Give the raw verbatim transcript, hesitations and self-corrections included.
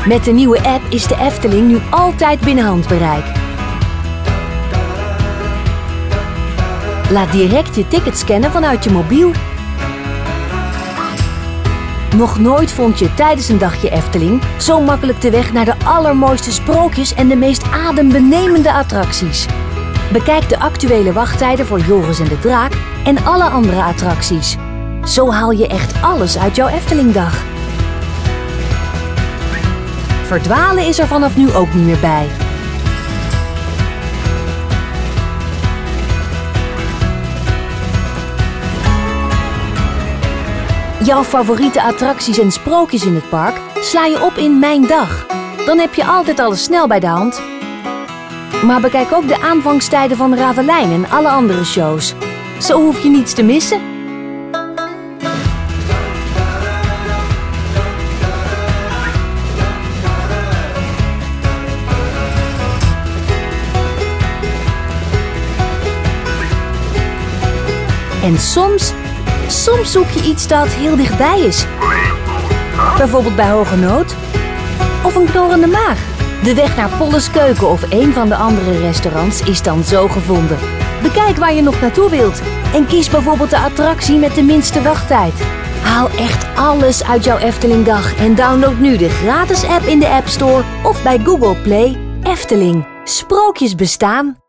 Met de nieuwe app is de Efteling nu altijd binnen handbereik. Laat direct je ticket scannen vanuit je mobiel. Nog nooit vond je tijdens een dagje Efteling zo makkelijk de weg naar de allermooiste sprookjes en de meest adembenemende attracties. Bekijk de actuele wachttijden voor Joris en de Draak en alle andere attracties. Zo haal je echt alles uit jouw Eftelingdag. Verdwalen is er vanaf nu ook niet meer bij. Jouw favoriete attracties en sprookjes in het park sla je op in Mijn Dag. Dan heb je altijd alles snel bij de hand. Maar bekijk ook de aanvangstijden van Ravelijn en alle andere shows. Zo hoef je niets te missen. En soms, soms zoek je iets dat heel dichtbij is. Bijvoorbeeld bij Hoge Nood. Of een knorrende maag. De weg naar Polles Keuken of een van de andere restaurants is dan zo gevonden. Bekijk waar je nog naartoe wilt. En kies bijvoorbeeld de attractie met de minste wachttijd. Haal echt alles uit jouw Eftelingdag en download nu de gratis app in de App Store of bij Google Play. Efteling. Sprookjes bestaan.